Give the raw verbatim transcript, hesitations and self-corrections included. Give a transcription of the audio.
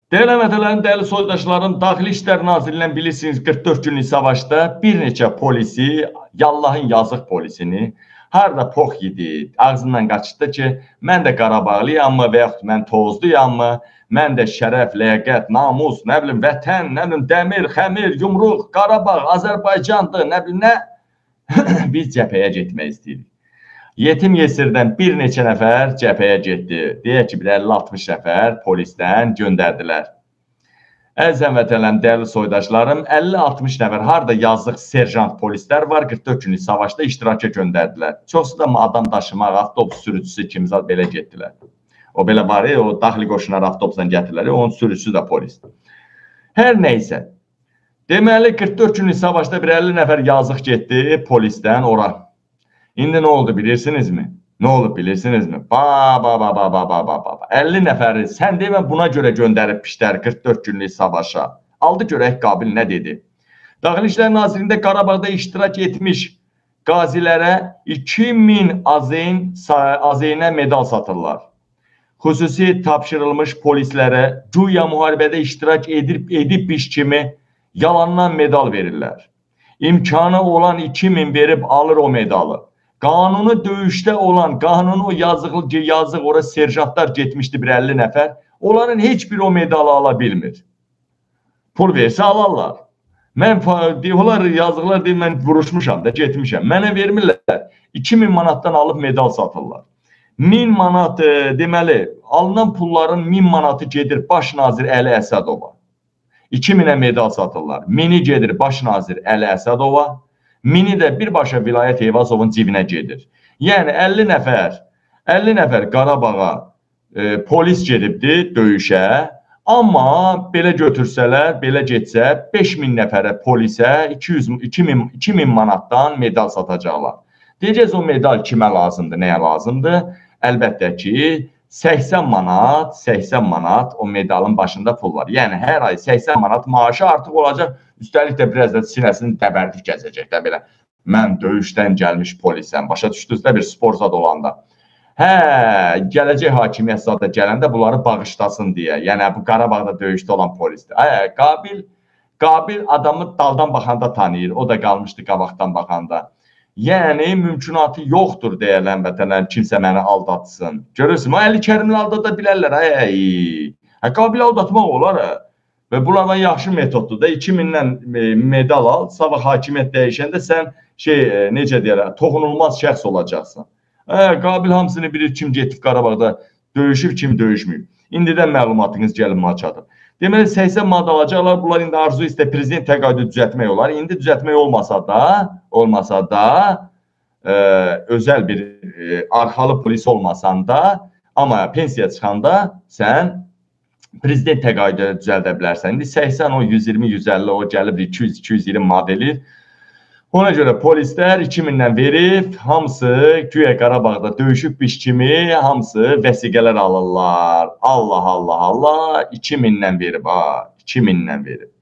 Değerli vətəndaşlarım, değerli soydaşlarım, Daxili İşlər Nazirliyinin bilirsiniz qırx dörd günlük savaşda bir neçə polisi, Yallahın yazıq polisini, harada pox yedi, ağzından qaçdı ki, mən də Qarabağlıyam mı və yaxud mən Tozluyam mı, mən də şərəf, ləyaqət, namus, nə bilim, vətən, nə bilim, dəmir, xəmir, yumruq, Qarabağ, Azərbaycandır, nə bilim, nə? Biz cəbhəyə getmək istəyirik. Yetim Yesirdən bir neçə nəfər cəbhəyə getdi. Deyək ki, bir əlli altmış nəfər polisdən göndərdilər. Əzəm vətənlərim, dəyərli soydaşlarım, əlli altmış nəfər harada yazıq serjant polislər var, qırx dörd günlük savaşda iştiraka göndərdilər. Çoxsu da adam daşımaq, avtobus sürücüsü kimsə belə getdilər. O belə var, o daxili qoşunlar avtobusla gətirirlər, onun sürücüsü də polis. Hər neysə. Deməli, qırx dörd günlük savaşda bir əlli nəfər yazıq getdi polisdən ora. İndi nə oldu bilirsinizmi? Nə olub bilirsinizmi? Ba, ba, ba, ba, ba, ba, ba, ba. əlli nəfəri sən demə buna görə göndərib pişlər qırx dörd günlük savaşa. Aldı görək Qabil nə dedi? Daxili İşlər Nazirliyində Qarabağda iştirak etmiş qazilərə iki min azeyn, azeynə medal satırlar. Xüsusi tapşırılmış polislərə güya müharibədə iştirak edib, edibmiş kimi yalandan medal verirlər. İmkanı olan iki min verib alır o medalı. Qanunu döyüşdə olan, qanunu o yazıq, yazıq ora serjantlar getmişdi bir əlli nəfər. Onların heç bir o medalı ala bilmir. Pul versə alarlar. Mən deyirlər, yazıqlar deyir, mən vuruşmuşam da, getmişəm. Mənə vermirlər. iki min manatdan alıb medal satırlar. min manat, deməli, alınan pulların min manatı gedir baş nazir Əli Əsədova. iki minə medal satırlar. mini gedir baş nazir Əli Əsədova. Mini də birbaşa Vilayət Eyvazovun cibinə gedir. Yəni əlli nəfər, əlli nəfər Qarabağa e, polis gedibdi döyüşə. Amma belə götürsələr, belə getsə beş min nəfərə polisə iki yüz, iki min, iki min manatdan medal satacaqlar. Deyəcəz o medal kimə lazımdır, nəyə lazımdır? Əlbəttə ki, səksən manat, səksən manat o medalın başında pul var. Yəni hər ay səksən manat maaşı artıq olacaq. Üstəlik də biraz da sinəsini təbərdik gəzəcək də belə. Mən döyüşdən gəlmiş polisəm. Başa düşdünüz də bir spor zad olanda. Hə, gələcək hakimiyyət zadı gələndə bunları bağışlasın deyə. Yəni bu Qarabağda döyüşdə olan polisdir. Hə, Qabil, Qabil adamı daldan baxanda tanıyır. O da qalmışdı qabaqdan baxanda. Yəni mümkünatı yoxdur deyələn vətənlər kimsə məni aldatsın. Görürsün, o Əli Kərimli aldada bilərlər. Hə, hə, Qabil aldatmaq olar. Hə. Və bunlardan yaxşı metoddur da iki mindən medal al, sabah hakimiyyət dəyişəndə sən şey, necə deyərlər, toxunulmaz şəxs olacaqsan. Hə, Qabil hamısını bilir, kim getib Qarabağda döyüşüb, kim döyüşməyib. İndidən məlumatınız gəlin maçadır. Deməli, səksən manat alacaqlar, bunlar indi arzu istə prezident təqaüdü düzəltmək olar. İndi düzəltmək olmasa da, olmasa da, e, özəl bir e, arxalı polis olmasan da, amma pensiya çıxanda sən prezident təqaüdü düzəldə bilərsən. İndi səksən, o yüz iyirmi, yüz əlli, o gəlib iki yüz, iki yüz iyirmi modeli. Ona görə polislər iki mindən verib, hamısı güya Qarabağda döyüşübmiş kimi, hamısı vəsiqələr alırlar. Allah, Allah, Allah, iki mindən verib, ha, iki mindən verib.